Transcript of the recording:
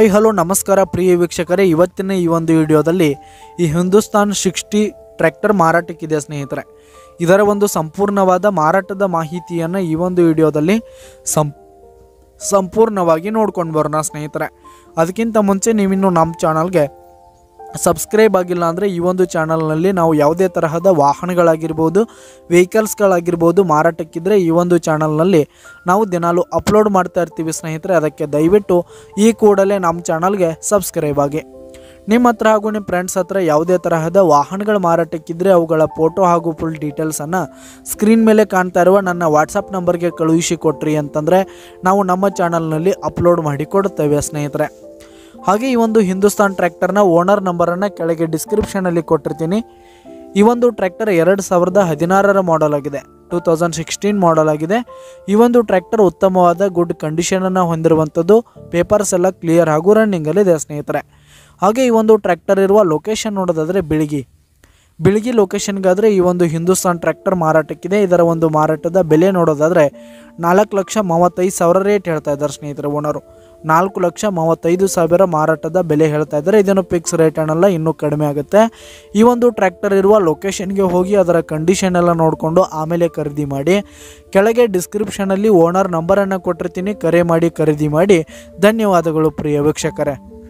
Hello ನಮಸ್ಕಾರ ಪ್ರಿಯ ವೀಕ್ಷಕರೇ, ಇವತ್ತಿನ ಈ ಒಂದು ವಿಡಿಯೋದಲ್ಲಿ ಈ ಹಿಂದೂಸ್ತಾನ್ 60 ಟ್ರ್ಯಾಕ್ಟರ್ ಮಾರಾಟಕ್ಕಿದೆ ಸ್ನೇಹಿತರೆ. ಇದರ ಒಂದು ಸಂಪೂರ್ಣವಾದ ಮಾರಾಟದ ಮಾಹಿತಿಯನ್ನು ಈ ಒಂದು ವಿಡಿಯೋದಲ್ಲಿ ಸಂಪೂರ್ಣವಾಗಿ ನೋಡ್ಕೊಂಡು ಬರೋಣ ಸ್ನೇಹಿತರೆ. ಅದಕ್ಕಿಂತ ಮುಂಚೆ ನೀವಿನ್ನು ನಮ್ಮ ಚಾನಲ್ಗೆ ಸಬ್ಸ್ಕ್ರೈಬ್ ಆಗಿಲ್ಲ ಅಂದರೆ ಈ ಒಂದು ಚಾನಲ್ನಲ್ಲಿ ನಾವು ಯಾವುದೇ ತರಹದ ವಾಹನಗಳಾಗಿರ್ಬೋದು, ವೆಹಿಕಲ್ಸ್ಗಳಾಗಿರ್ಬೋದು ಮಾರಾಟಕ್ಕಿದ್ರೆ ಈ ಒಂದು ಚಾನಲ್ನಲ್ಲಿ ನಾವು ದಿನಾಲು ಅಪ್ಲೋಡ್ ಮಾಡ್ತಾ ಇರ್ತೀವಿ ಸ್ನೇಹಿತರೆ. ಅದಕ್ಕೆ ದಯವಿಟ್ಟು ಈ ಕೂಡಲೇ ನಮ್ಮ ಚಾನಲ್ಗೆ ಸಬ್ಸ್ಕ್ರೈಬ್ ಆಗಿ. ನಿಮ್ಮ ಹತ್ರ ಹಾಗೂ ನಿಮ್ಮ ಫ್ರೆಂಡ್ಸ್ ಹತ್ರ ಯಾವುದೇ ತರಹದ ವಾಹನಗಳ ಮಾರಾಟಕ್ಕಿದ್ರೆ ಅವುಗಳ ಫೋಟೋ ಹಾಗೂ ಫುಲ್ ಡೀಟೇಲ್ಸನ್ನು ಸ್ಕ್ರೀನ್ ಮೇಲೆ ಕಾಣ್ತಾ ಇರುವ ನನ್ನ ವಾಟ್ಸಪ್ ನಂಬರ್ಗೆ ಕಳುಹಿಸಿ ಕೊಟ್ರಿ ಅಂತಂದರೆ ನಾವು ನಮ್ಮ ಚಾನಲ್ನಲ್ಲಿ ಅಪ್ಲೋಡ್ ಮಾಡಿ ಕೊಡುತ್ತೇವೆ ಸ್ನೇಹಿತರೆ. ಹಾಗೆ ಈ ಒಂದು ಹಿಂದೂಸ್ತಾನ್ ಟ್ರ್ಯಾಕ್ಟರ್ನ ಓನರ್ ನಂಬರನ್ನು ಕೆಳಗೆ ಡಿಸ್ಕ್ರಿಪ್ಷನಲ್ಲಿ ಕೊಟ್ಟಿರ್ತೀನಿ. ಈ ಒಂದು ಟ್ರ್ಯಾಕ್ಟರ್ 2016 ಮಾಡೆಲ್ ಆಗಿದೆ, 2016 ಮಾಡೆಲ್ ಆಗಿದೆ. ಈ ಒಂದು ಟ್ರ್ಯಾಕ್ಟರ್ ಉತ್ತಮವಾದ ಗುಡ್ ಕಂಡೀಷನನ್ನು ಹೊಂದಿರುವಂಥದ್ದು, ಪೇಪರ್ಸ್ ಎಲ್ಲ ಕ್ಲಿಯರ್ ಹಾಗೂ ರನ್ನಿಂಗಲ್ಲಿದೆ ಸ್ನೇಹಿತರೆ. ಹಾಗೆ ಈ ಒಂದು ಟ್ರ್ಯಾಕ್ಟರ್ ಇರುವ ಲೊಕೇಶನ್ ನೋಡೋದಾದರೆ ಬಿಳಿಗಿ ಲೊಕೇಶನ್ಗಾದರೆ ಈ ಒಂದು ಹಿಂದೂಸ್ತಾನ್ ಟ್ರ್ಯಾಕ್ಟರ್ ಮಾರಾಟಕ್ಕಿದೆ. ಇದರ ಒಂದು ಮಾರಾಟದ ಬೆಲೆ ನೋಡೋದಾದರೆ 4,35,000 ರೇಟ್ ಹೇಳ್ತಾ ಇದ್ದಾರೆ ಸ್ನೇಹಿತರೆ. ಓನರು 4,35,000 ಮಾರಾಟದ ಬೆಲೆ ಹೇಳ್ತಾ ಇದ್ದಾರೆ. ಇದನ್ನು ಫಿಕ್ಸ್ ರೇಟ್ ಅನ್ನಲ್ಲ, ಇನ್ನೂ ಕಡಿಮೆ ಆಗುತ್ತೆ. ಈ ಒಂದು ಟ್ರ್ಯಾಕ್ಟರ್ ಇರುವ ಲೊಕೇಶನ್ಗೆ ಹೋಗಿ ಅದರ ಕಂಡೀಷನ್ ಎಲ್ಲ ನೋಡಿಕೊಂಡು ಆಮೇಲೆ ಖರೀದಿ ಮಾಡಿ. ಕೆಳಗೆ ಡಿಸ್ಕ್ರಿಪ್ಷನಲ್ಲಿ ಓನರ್ ನಂಬರನ್ನು ಕೊಟ್ಟಿರ್ತೀನಿ, ಕರೆ ಮಾಡಿ ಖರೀದಿ ಮಾಡಿ. ಧನ್ಯವಾದಗಳು ಪ್ರಿಯ ವೀಕ್ಷಕರೇ.